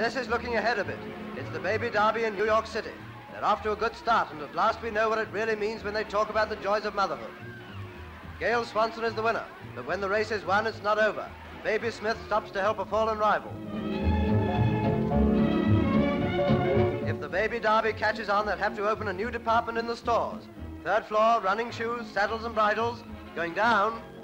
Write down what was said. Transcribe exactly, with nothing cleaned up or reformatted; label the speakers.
Speaker 1: this is looking ahead a bit. It's the Baby Derby in New York City. They're off to a good start, and at last we know what it really means when they talk about the joys of motherhood. Gail Swanson is the winner, but when the race is won, it's not over. Baby Smith stops to help a fallen rival. If the Baby Derby catches on, they'll have to open a new department in the stores. Third floor, running shoes, saddles and bridles. Going down,